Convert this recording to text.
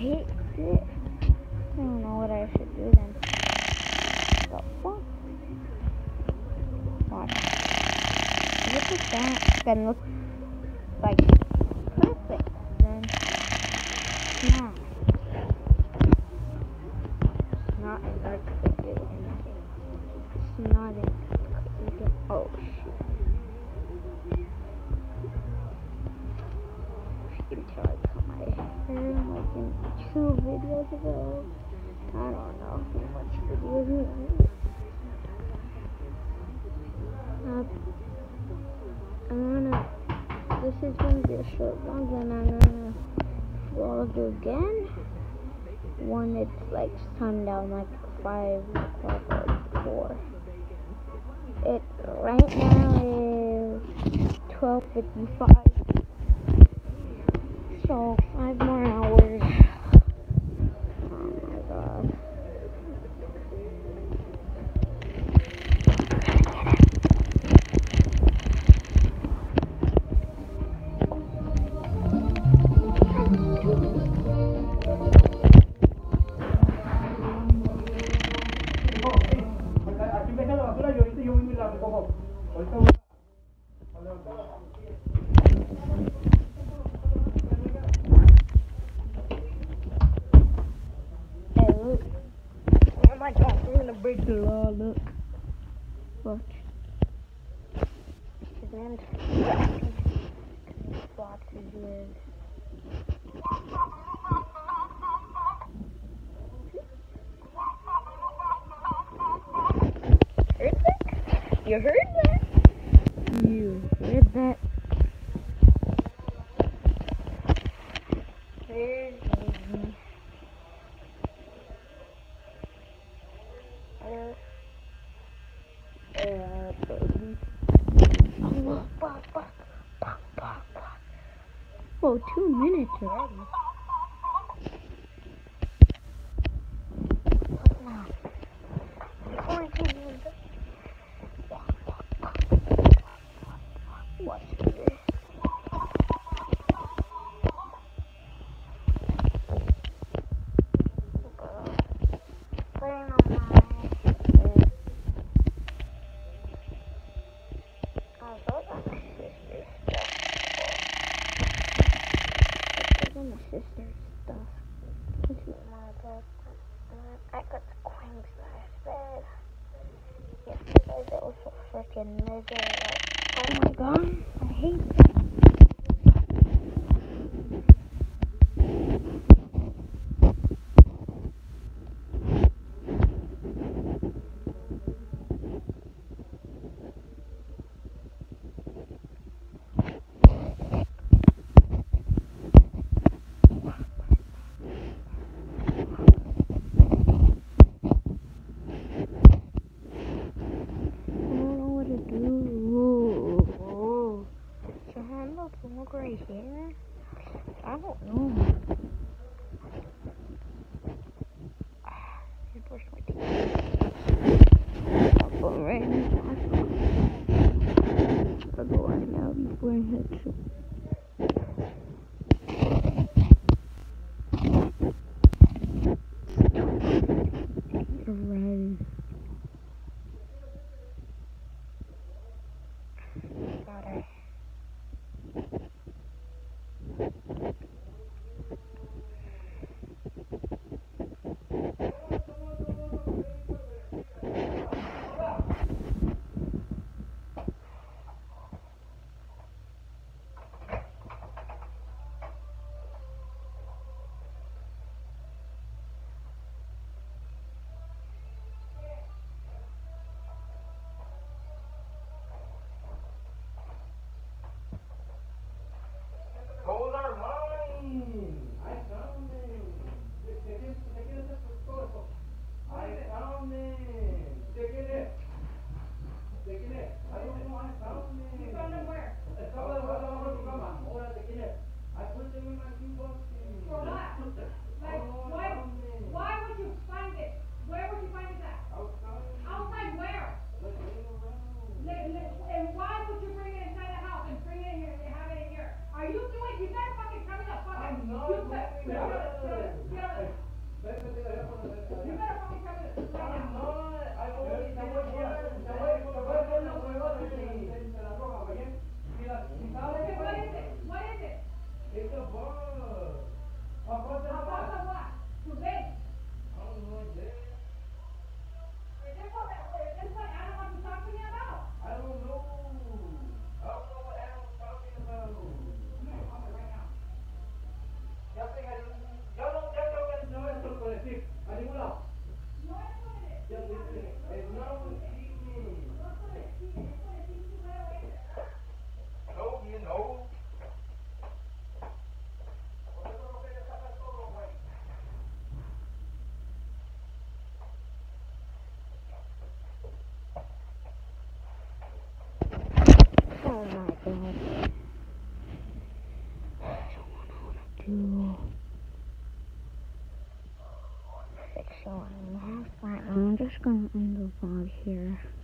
hate it. I don't know what I should do then. The fuck? Watch. Look at that. Then look like perfect. Then nah. It's not as expected anything. It's not as expected. Oh shit. You can tell I cut my hair like in 2 videos ago. I don't know how much videos we made. This is going to be a short vlog, and I'm going to vlog again when it's like sundown, like 5 o'clock or 4. It right now is 12:55, so 5 more hours. Oh my god. Oh my god, we're gonna break the law, look. Watch. His name's Fox is weird. Heard that? You heard that? You heard that? There's me. Baby. Oh, whoa, 2 minutes already. Now, 14 minutes. What's this? Playing on my my sister's stuff. This is my bed. I got the queen size bed. Yesterday there was a freaking nigga. Oh my god, I hate that. God. I don't know what to do. Fix it. I'm just gonna end the vlog here.